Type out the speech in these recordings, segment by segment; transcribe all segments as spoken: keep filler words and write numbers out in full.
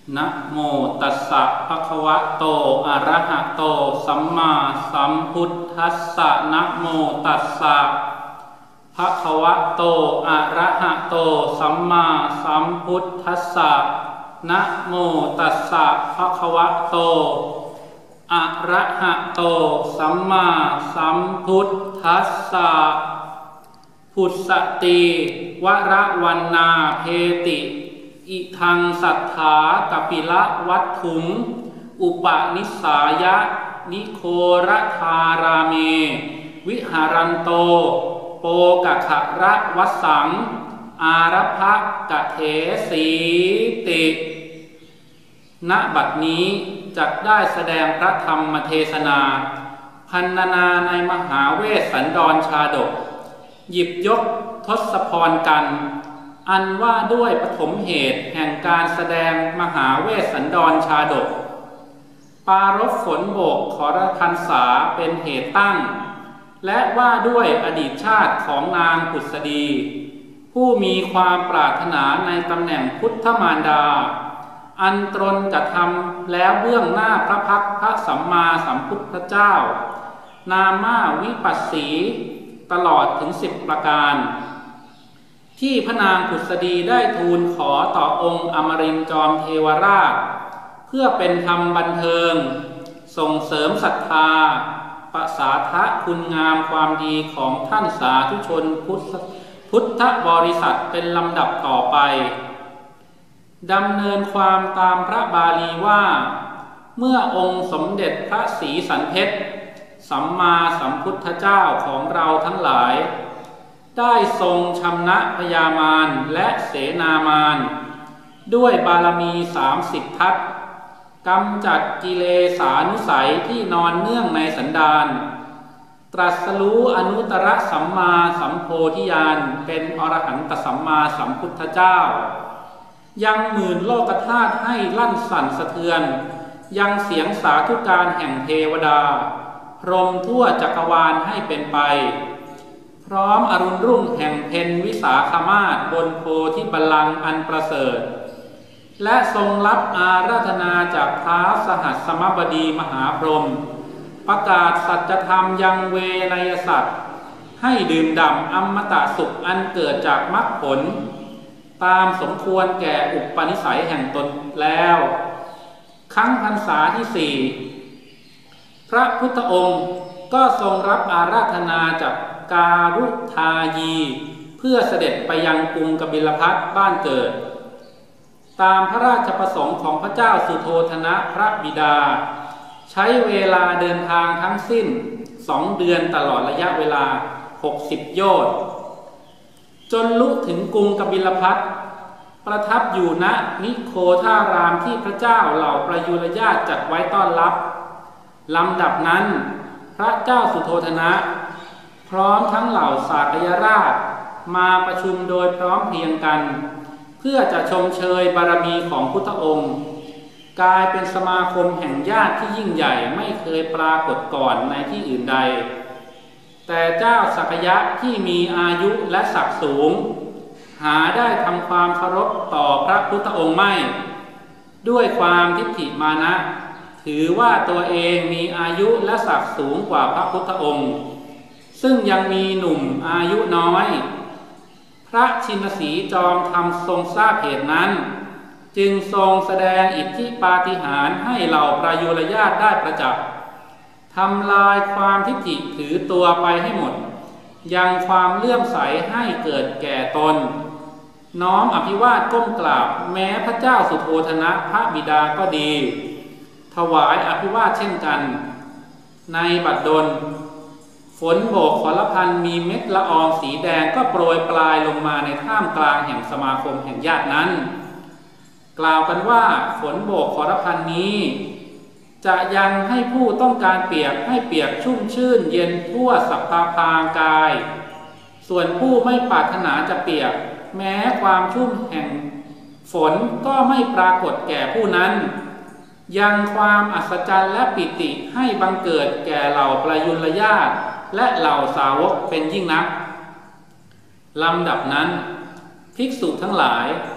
นะโมตัสสะภะคะวะโตอะระหะโตสัมมาสัมพุทธัสสะนะโมตัสสะภะคะวะโตอะระหะโตสัมมาสัมพุทธัสสะนะโมตัสสะภะคะวะโตอะระหะโตสัมมาสัมพุทธัสสะพุทธติวระวันนาเพติอิทังสัทธากปิละวัตถุงอุปนิสายะนิโครธารามเมวิหารันโตโปกะขะระวัสสังอารภะกะเถสีติณบัดนี้จักได้แสดงพระธรรมเทศนาพรรณนาในมหาเวสสันดรชาดกหยิบยกทศพรกันอันว่าด้วยปฐมเหตุแห่งการแสดงมหาเวสสันดรชาดกปารภฝนโบกขรพรรษาเป็นเหตุตั้งและว่าด้วยอดีตชาติของนางผุษดีผู้มีความปรารถนาในตำแหน่งพุทธมารดาอันตรนกระทำแล้วเบื้องหน้าพระพักตร์พระสัมมาสัมพุทธเจ้านามาวิปัสสีตลอดถึงสิบประการที่พระนางผุษดีได้ทูลขอต่อองค์อมรินทร์จอมเทวราชเพื่อเป็นธรรมบันเทิงส่งเสริมศรัทธาประสาทะคุณงามความดีของท่านสาธุชนพุทธพุทธบริษัทเป็นลำดับต่อไปดำเนินความตามพระบาลีว่าเมื่อองค์สมเด็จพระศรีสันเพชรสัมมาสัมพุทธเจ้าของเราทั้งหลายได้ทรงชำนะพญามารและเสนามารด้วยบารมีสามสิบทัศกำจัดกิเลสานุสัยที่นอนเนื่องในสันดานตรัสรู้อนุตตรสัมมาสัมโพธิญาณเป็นอรหันตสัมมาสัมพุทธเจ้ายังหมื่นโลกธาตุให้ลั่นสั่นสะเทือนยังเสียงสาธุการแห่งเทวดาพรหมทั่วจักรวาลให้เป็นไปพร้อมอรุณรุ่งแห่งเพ็ญวิสาขมาศบนโพธิบัลลังก์อันประเสริฐและทรงรับอาราธนาจากท้าวสหัสสมบดีมหาพรหมประกาศสัจธรรมยังเวนยสัตว์ให้ดื่มด่ำอมตะสุขอันเกิดจากมรรคผลตามสมควรแก่อุปนิสัยแห่งตนแล้วครั้งพรรษาที่สี่พระพุทธองค์ก็ทรงรับอาราธนาจากการุทายีเพื่อเสด็จไปยังกรุงกบิลพัสบ้านเกิดตามพระราชประสงค์ของพระเจ้าสุโธทนะพระบิดาใช้เวลาเดินทางทั้งสิ้นสองเดือนตลอดระยะเวลาหกสิบโยชน์จนลุถึงกรุงกบิลพัสประทับอยู่ณนิโคธารามที่พระเจ้าเหล่าประยุรญาติจัดไว้ต้อนรับลำดับนั้นพระเจ้าสุโธทนะพร้อมทั้งเหล่าสากยราชมาประชุมโดยพร้อมเพรียงกันเพื่อจะชมเชยบารมีของพุทธองค์กลายเป็นสมาคมแห่งญาติที่ยิ่งใหญ่ไม่เคยปรากฏก่อนในที่อื่นใดแต่เจ้าสักยะที่มีอายุและศักดิ์สูงหาได้ทำความเคารพต่อพระพุทธองค์ไม่ด้วยความทิฏฐิมานะถือว่าตัวเองมีอายุและศักดิ์สูงกว่าพระพุทธองค์ซึ่งยังมีหนุ่มอายุน้อยพระชินสีจอมธรรมทรงทราบเหตุนั้นจึงทรงแสดงอิทธิปาฏิหาริย์ให้เหล่าประยุรญาติได้ประจักษ์ทำลายความทิฏฐิถือตัวไปให้หมดยังความเลื่อมใสให้เกิดแก่ตนน้อมอภิวาทก้มกราบแม้พระเจ้าสุโธทนะพระบิดาก็ดีถวายอภิวาทเช่นกันในบัดดลฝนโบกขรพันมีเม็ดละอองสีแดงก็โปรยปลายลงมาในท่ามกลางแห่งสมาคมแห่งญาตินั้นกล่าวกันว่าฝนโบกขรพันนี้จะยังให้ผู้ต้องการเปียกให้เปียกชุ่มชื่นเย็นทั่วสัพพพางกายส่วนผู้ไม่ปรารถนาจะเปียกแม้ความชุ่มแห่งฝนก็ไม่ปรากฏแก่ผู้นั้นยังความอัศจรรย์และปิติให้บังเกิดแก่เหล่าประยุรญาติและเหล่าสาวกเป็นยิ่งนักลำดับนั้นภิกษุทั้งหลาย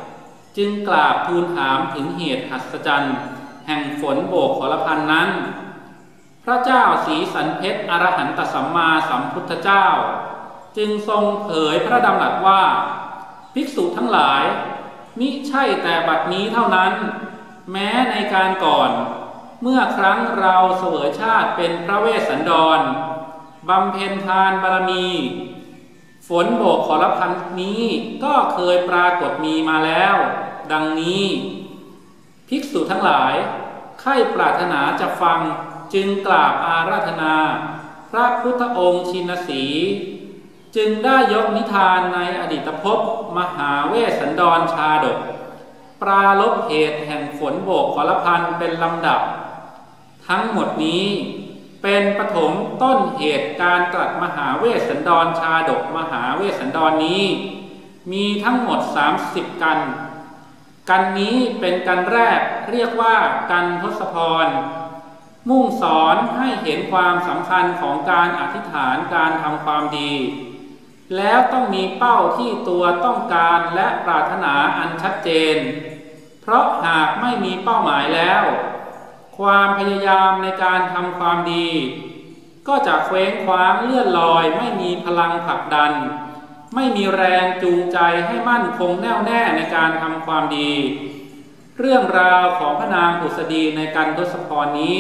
จึงกราบทูลถามถึงเหตุหัศจรรย์แห่งฝนโบกขรพันนั้นพระเจ้าศรีสันเพชรอรหันตสัมมาสัมพุทธเจ้าจึงทรงเผยพระดำรัสว่าภิกษุทั้งหลายมิใช่แต่บัดนี้เท่านั้นแม้ในการก่อนเมื่อครั้งเราเสวยชาติเป็นพระเวสสันดรบำเพ็ญทานบารมีฝนโบกขรพันนี้ก็เคยปรากฏมีมาแล้วดังนี้ภิกษุทั้งหลายใคร่ปรารถนาจะฟังจึงกราบอาราธนาพระพุทธองค์ชินสีจึงได้ยกนิทานในอดีตภพมหาเวสสันดรชาดกปรารภเหตุแห่งฝนโบกขรพันเป็นลำดับทั้งหมดนี้เป็นปฐมต้นเหตุการตรัสมหาเวสสันดรชาดกมหาเวสสันดรนี้มีทั้งหมดสามสิบกันกันนี้เป็นกันแรกเรียกว่ากันทศพรมุ่งสอนให้เห็นความสำคัญของการอธิษฐานการทำความดีแล้วต้องมีเป้าที่ตัวต้องการและปรารถนาอันชัดเจนเพราะหากไม่มีเป้าหมายแล้วความพยายามในการทำความดีก็จะเคว้งคว้างเลื่อนลอยไม่มีพลังผลักดันไม่มีแรงจูงใจให้มั่นคงแน่วแน่ในการทำความดีเรื่องราวของพระนางผุษดีในกันทศพรนี้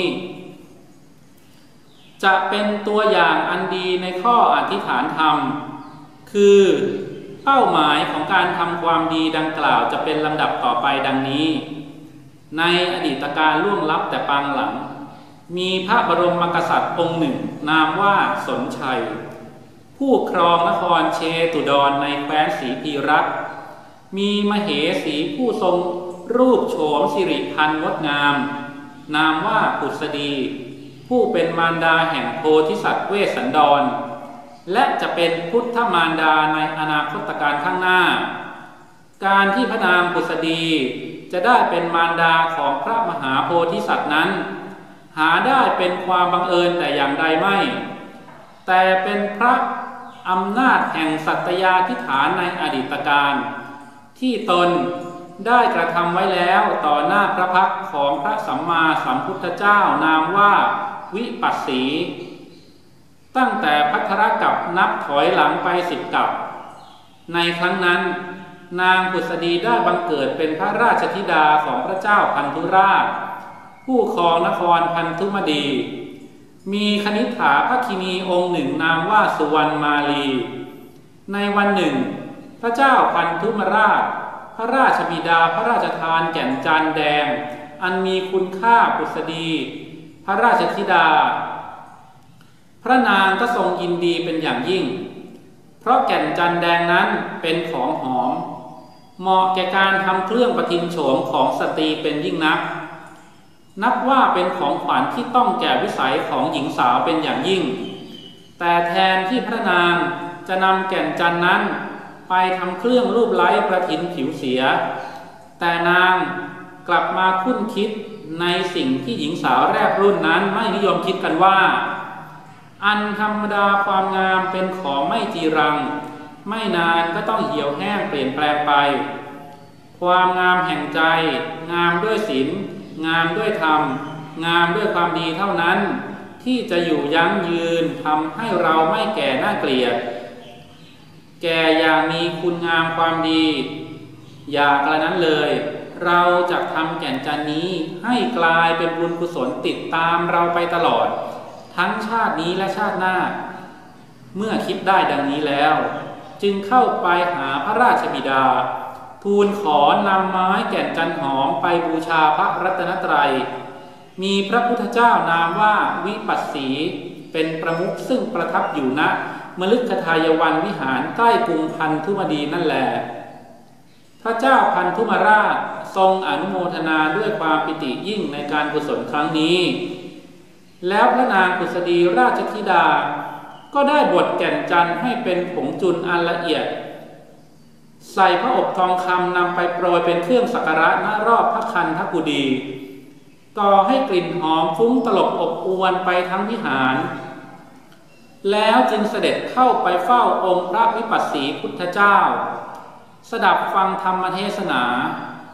จะเป็นตัวอย่างอันดีในข้ออธิษฐานธรรมคือเป้าหมายของการทำความดีดังกล่าวจะเป็นลำดับต่อไปดังนี้ในอดีตการล่วงลับแต่ปางหลังมีพระบรมกษัตริย์องค์หนึ่งนามว่าสนชัยผู้ครองนครเชตุดรในแคว้นศรีพีรัตน์มีมเหสีผู้ทรงรูปโฉมสิริพันธ์งดงามนามว่าผุษดีผู้เป็นมารดาแห่งโพธิสัตว์เวสสันดรและจะเป็นพุทธมารดาในอนาคตการข้างหน้าการที่พระนางผุษดีจะได้เป็นมารดาของพระมหาโพธิสัตว์นั้นหาได้เป็นความบังเอิญแต่อย่างใดไม่แต่เป็นพระอำนาจแห่งสัตยาธิฐานในอดีตการที่ตนได้กระทำไว้แล้วต่อหน้าพระพักตร์ของพระสัมมาสัมพุทธเจ้านามว่าวิปัสสีตั้งแต่ภัทรกัปนับถอยหลังไปสิบกัปในครั้งนั้นนางผุษดีได้บังเกิดเป็นพระราชธิดาของพระเจ้าพันธุราชผู้ครองนครพันธุมดีมีคณิษฐาภคินีองค์หนึ่งนามว่าสุวรรณมาลีในวันหนึ่งพระเจ้าพันธุมราชพระราชบิดาพระราชทานแก่นจันทร์แดงอันมีคุณค่าผุษดีพระราชธิดาพระนางก็ทรงยินดีเป็นอย่างยิ่งเพราะแก่นจันทร์แดงนั้นเป็นของหอมเหมาะแก่การทำเครื่องประทินโฉมของสตรีเป็นยิ่งนักนับว่าเป็นของขวัญที่ต้องแก่วิสัยของหญิงสาวเป็นอย่างยิ่งแต่แทนที่พระนางจะนำแก่นจันทร์นั้นไปทำเครื่องรูปไล้ประทินผิวเสียแต่นางกลับมาคุ้นคิดในสิ่งที่หญิงสาวแรกรุ่นนั้นไม่นิยมคิดกันว่าอันธรรมดาความงามเป็นของไม่จีรังไม่นานก็ต้องเหี่ยวแห้งเปลี่ยนแปลงไปความงามแห่งใจงามด้วยศีลงามด้วยธรรมงามด้วยความดีเท่านั้นที่จะอยู่ยั้งยืนทำให้เราไม่แก่น่าเกลียดแก่อย่างมีคุณงามความดีอย่ากระนั้นเลยเราจะทำแก่นจันทร์นี้ให้กลายเป็นบุญกุศลติดตามเราไปตลอดทั้งชาตินี้และชาติหน้าเมื่อคิดได้ดังนี้แล้วจึงเข้าไปหาพระราชบิดาทูลขอนำไม้แก่นจันหอมไปบูชาพระรัตนตรัยมีพระพุทธเจ้านามว่าวิปัสสีเป็นประมุขซึ่งประทับอยู่ณมฤคทายวันวิหารใกล้กรุงพันธุมดีนั่นแลพระเจ้าพันธุมราชทรงอนุโมทนาด้วยความปิติยิ่งในการกุศลครั้งนี้แล้วพระนางผุษดีราชธิดาก็ได้บดแก่นจันทร์ให้เป็นผงจุลอันละเอียดใส่พระอบทองคำนำไปโปรยเป็นเครื่องสักการะณรอบพระคันธกุฎีก่อให้กลิ่นหอมฟุ้งตลบอบอวนไปทั้งวิหารแล้วจึงเสด็จเข้าไปเฝ้าองค์พระวิปัสสีพุทธเจ้าสดับฟังธรรมเทศนา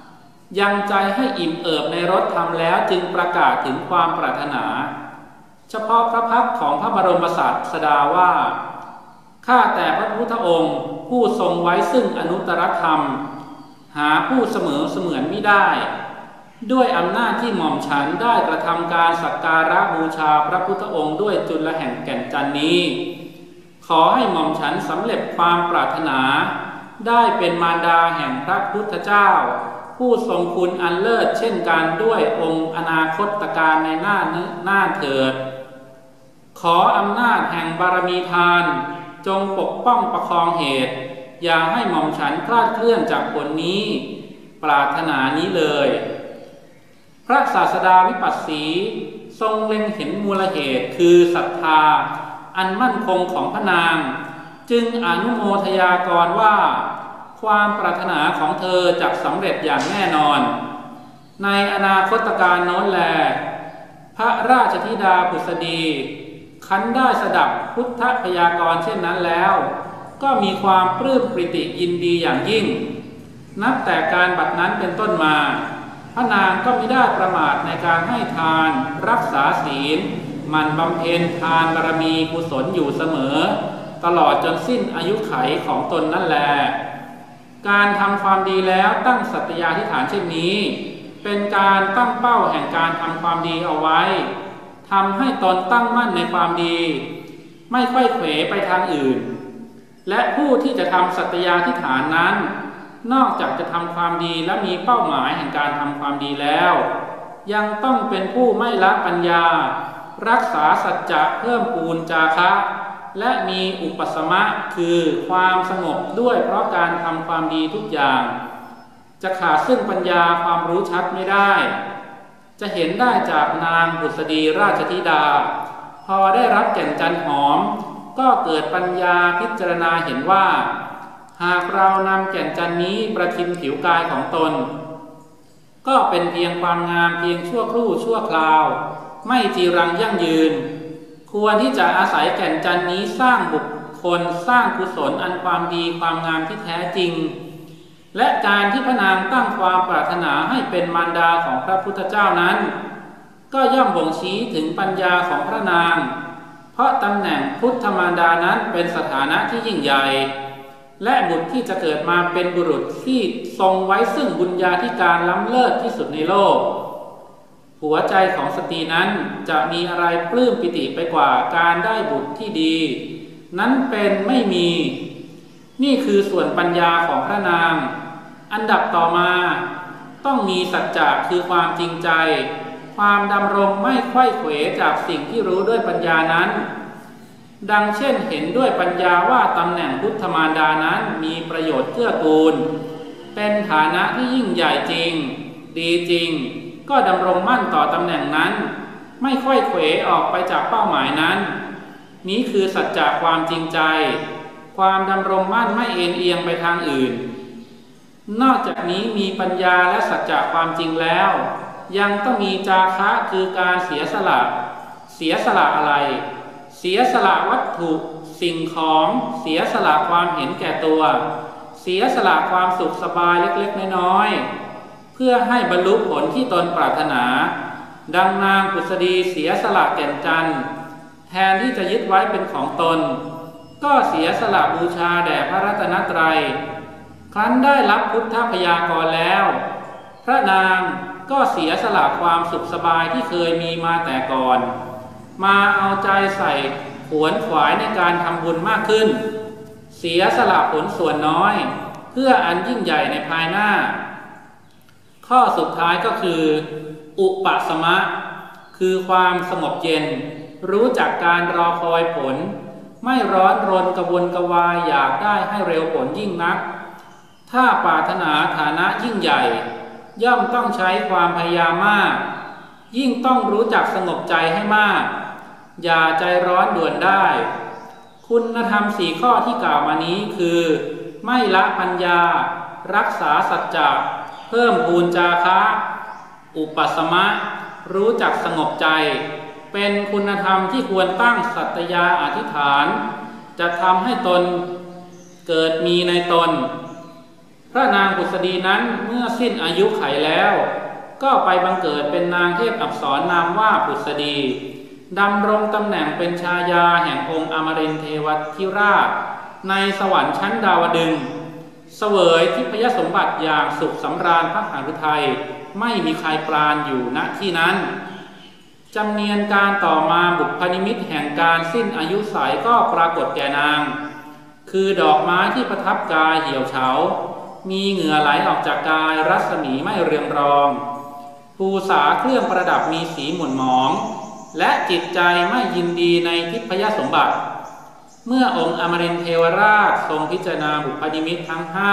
ยังใจให้อิ่มเอิบในรสธรรมแล้วจึงประกาศถึงความปรารถนาเฉพาะพระพักตร์ของพระบรมศาสดาว่าข้าแต่พระพุทธองค์ผู้ทรงไว้ซึ่งอนุตตรธรรมหาผู้เสมอเสมือนมิได้ด้วยอำนาจที่หม่อมฉันได้กระทำการสักการะบูชาพระพุทธองค์ด้วยจุลแห่งแก่นจันทร์นี้ขอให้หม่อมฉันสำเร็จความปรารถนาได้เป็นมารดาแห่งพระพุทธเจ้าผู้ทรงคุณอันเลิศเช่นกันด้วยองค์อนาคตการในหน้าหน้าเถิดขออำนาจแห่งบารมีทานจงปกป้องประคองเหตุอย่าให้หม่อมฉันคลาดเคลื่อนจากผลนี้ปรารถนานี้เลยพระศาสดาวิปัสสีทรงเล็งเห็นมูลเหตุคือศรัทธาอันมั่นคงของพระนางจึงอนุโมทยากรว่าความปรารถนาของเธอจะสำเร็จอย่างแน่นอนในอนาคตการโน้นแลพระราชธิดาผุษดีคันได้สดับพุทธพยากรณ์เช่นนั้นแล้วก็มีความปลื้มปริติยินดีอย่างยิ่งนับแต่การบัดนั้นเป็นต้นมาพระนางก็มิได้ประมาทในการให้ทานรักษาศีลหมั่นบำเพ็ญทานบารมีกุศลอยู่เสมอตลอดจนสิ้นอายุไขของตนนั่นแลการทำความดีแล้วตั้งสัตยาธิษฐานเช่นนี้เป็นการตั้งเป้าแห่งการทำความดีเอาไว้ทำให้ตนตั้งมั่นในความดีไม่ค่อยเขวไปทางอื่นและผู้ที่จะทำสัตยาธิษฐานนั้นนอกจากจะทำความดีและมีเป้าหมายแห่งการทำความดีแล้วยังต้องเป็นผู้ไม่ละปัญญารักษาสัจจะเพิ่มพูนจาคะและมีอุปสมะคือความสงบด้วยเพราะการทำความดีทุกอย่างจะขาดซึ่งปัญญาความรู้ชัดไม่ได้จะเห็นได้จากนางผุษดีราชธิดาพอได้รับแก่นจันทร์หอมก็เกิดปัญญาพิจารณาเห็นว่าหากเรานำแก่นจันทร์นี้ประทินผิวกายของตนก็เป็นเพียงความงามเพียงชั่วครู่ชั่วคราวไม่จีรังยั่งยืนควรที่จะอาศัยแก่นจันทร์นี้สร้างบุคคลสร้างกุศลอันความดีความงามที่แท้จริงและการที่พระนางตั้งความปรารถนาให้เป็นมารดาของพระพุทธเจ้านั้นก็ย่อมบ่งชี้ถึงปัญญาของพระนางเพราะตำแหน่งพุทธมารดานั้นเป็นสถานะที่ยิ่งใหญ่และบุตรที่จะเกิดมาเป็นบุรุษที่ทรงไว้ซึ่งบุญญาธิการล้ำเลิศที่สุดในโลกหัวใจของสตรีนั้นจะมีอะไรปลื้มปิติไปกว่าการได้บุตรที่ดีนั้นเป็นไม่มีนี่คือส่วนปัญญาของพระนางอันดับต่อมาต้องมีสัจจะคือความจริงใจความดำรงไม่ไขว้เขวจากสิ่งที่รู้ด้วยปัญญานั้นดังเช่นเห็นด้วยปัญญาว่าตำแหน่งพุทธมารดานั้นมีประโยชน์เกื้อกูลเป็นฐานะที่ยิ่งใหญ่จริงดีจริงก็ดำรงมั่นต่อตำแหน่งนั้นไม่ค่อยเขวออกไปจากเป้าหมายนั้นนี้คือสัจจะความจริงใจความดำรงมั่นไม่เอ็นเอียงไปทางอื่นนอกจากนี้มีปัญญาและสัจจะความจริงแล้วยังต้องมีจาคะคือการเสียสละเสียสละอะไรเสียสละวัตถุสิ่งของเสียสละความเห็นแก่ตัวเสียสละความสุขสบายเล็กๆน้อยๆเพื่อให้บรรลุผลที่ตนปรารถนาดังนางผุษดีเสียสละแก่นจันทร์แทนที่จะยึดไว้เป็นของตนก็เสียสละบูชาแด่พระรัตนตรัยครั้นได้รับพุทธพยากรณ์แล้วพระนางก็เสียสละความสุขสบายที่เคยมีมาแต่ก่อนมาเอาใจใส่ขวนขวายในการทำบุญมากขึ้นเสียสละผลส่วนน้อยเพื่ออันยิ่งใหญ่ในภายหน้าข้อสุดท้ายก็คืออุปสมะคือความสงบเย็นรู้จักการรอคอยผลไม่ร้อนรนกระวนกระวายอยากได้ให้เร็วผลยิ่งนักถ้าปรารถนาฐานะยิ่งใหญ่ย่อมต้องใช้ความพยายามมากยิ่งต้องรู้จักสงบใจให้มากอย่าใจร้อนด่วนได้คุณธรรมสี่ข้อที่กล่าวมานี้คือไม่ละปัญญารักษาสัจจะเพิ่มพูนจาคะอุปสมะรู้จักสงบใจเป็นคุณธรรมที่ควรตั้งสัตยาอธิษฐานจะทำให้ตนเกิดมีในตนพระนางผุษดีนั้นเมื่อสิ้นอายุไขแล้วก็ไปบังเกิดเป็นนางเทพอัปสรนามว่าผุษดีดำรงตำแหน่งเป็นชายาแห่งองค์อมรินทร์เทวทิราชในสวรรค์ชั้นดาวดึงส์เสวยทิพยสมบัติอย่างสุขสำราญพระหฤทัยไม่มีใครปราณอยู่ณที่นั้นจำเนียนการต่อมาบุพนิมิตแห่งการสิ้นอายุไขก็ปรากฏแก่นางคือดอกไม้ที่ประทับกายเหี่ยวเฉามีเหงื่อไหลออกจากกายรัศมีไม่เรืองรองภูษาเครื่องประดับมีสีหม่นหมองและจิตใจไม่ยินดีในทิพยสมบัติเมื่อองค์อมรินทร์เทวราชทรงพิจารณาบุพนิมิตทั้งห้า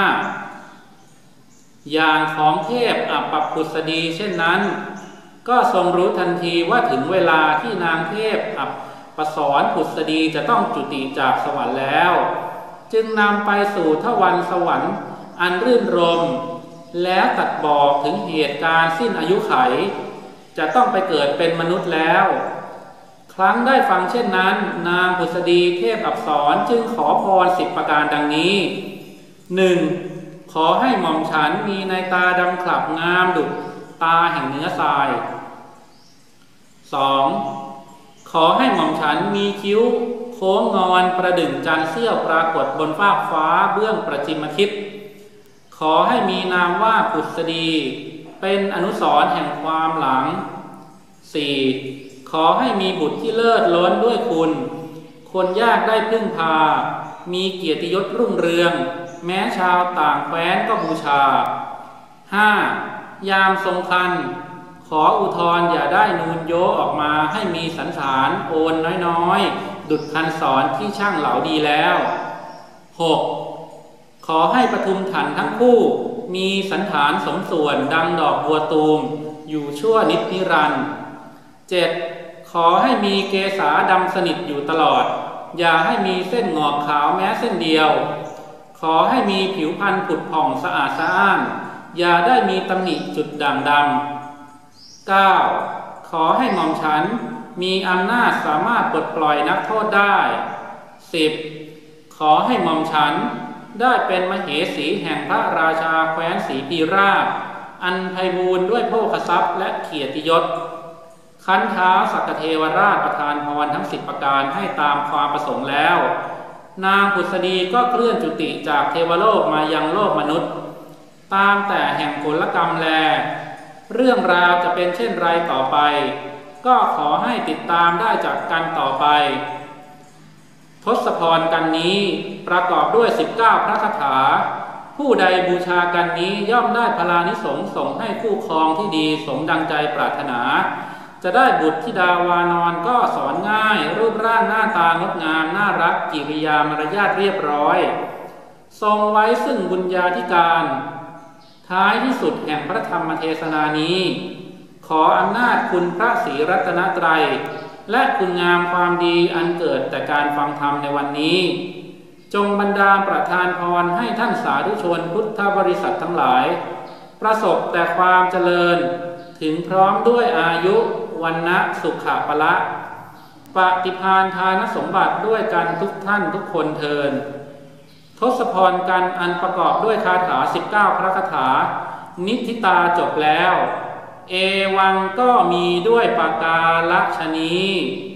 อย่างของเทพอัปปผุษดีเช่นนั้นก็ทรงรู้ทันทีว่าถึงเวลาที่นางเทพอัปปสรผุษดีจะต้องจุติจากสวรรค์แล้วจึงนำไปสู่ทวารสวรรค์อันรื่นรมแล้วตรัสบอกถึงเหตุการณ์สิ้นอายุไขจะต้องไปเกิดเป็นมนุษย์แล้วครั้งได้ฟังเช่นนั้นนางผุษดีเทพอัปสรจึงขอพรสิบประการดังนี้ หนึ่ง. ขอให้หม่อมฉันมีในตาดำขลับงามดุจตาแห่งเนื้อทราย สอง. ขอให้หม่อมฉันมีคิ้วโค้งงอนประดึ่งจันทร์เสี้ยวปรากฏบนฟากฟ้าเบื้องประจิมทิศขอให้มีนามว่าผุษดีเป็นอนุสรณ์แห่งความหลัง สี่. ขอให้มีบุตรที่เลิศล้นด้วยคุณคนยากได้พึ่งพามีเกียรติยศรุ่งเรืองแม้ชาวต่างแคว้นก็บูชา ห้า. ยามทรงครรภ์ขออุทธรอย่าได้นูนโยออกมาให้มีสันฐานโอนน้อยๆดุจคันสอนที่ช่างเหลาดีแล้ว หก. ขอให้ปทุมถันทั้งคู่มีสันฐานสมส่วนดังดอกบัวตูมอยู่ชั่วนิจนิรันดร์ เจ็ด. ขอให้มีเกศาดำสนิทอยู่ตลอดอย่าให้มีเส้นงอกขาวแม้เส้นเดียวขอให้มีผิวพรรณผุดผ่องสะอาดสะอ้านอย่าได้มีตำหนิจุดด่างดำ เก้า. ขอให้หม่อมฉันมีอำนาจสามารถปลดปล่อยนักโทษได้ สิบ. ขอให้หม่อมฉันได้เป็นมเหสีแห่งพระราชาแคว้นศรีปีราชอันไพบูลย์ด้วยโภคทรัพย์และเกียรติยศคันท้าสักเทวราชประทานพรทั้งสิบประการให้ตามความประสงค์แล้วนางผุษดีก็เคลื่อนจุติจากเทวโลกมายังโลกมนุษย์ตามแต่แห่งผลกรรมแลเรื่องราวจะเป็นเช่นไรต่อไปก็ขอให้ติดตามได้จากกันต่อไปทศพรกันนี้ประกอบด้วยสิบเก้าพระคาถาผู้ใดบูชากันนี้ย่อมได้พลานิสงส์ส่งให้คู่ครองที่ดีสมดังใจปรารถนาจะได้บุตรธิดาวานอนก็สอนง่ายรูปร่างหน้าตางดงามน่ารักกิริยามารยาทเรียบร้อยทรงไว้ซึ่งบุญญาธิการท้ายที่สุดแห่งพระธรรมเทศนานี้ขออำนาจคุณพระศรีรัตนตรัยและคุณงามความดีอันเกิดแต่การฟังธรรมในวันนี้จงบันดาลประทานพรให้ท่านสาธุชนพุทธบริษัททั้งหลายประสบแต่ความเจริญถึงพร้อมด้วยอายุวันนะสุขะพละปฏิภาณทานสมบัติด้วยกันทุกท่านทุกคนเทินทศพรกันอันประกอบด้วยคาถาสิบเก้าพระคาถานิธิตาจบแล้วเอวังก็มีด้วยปากาลักษณี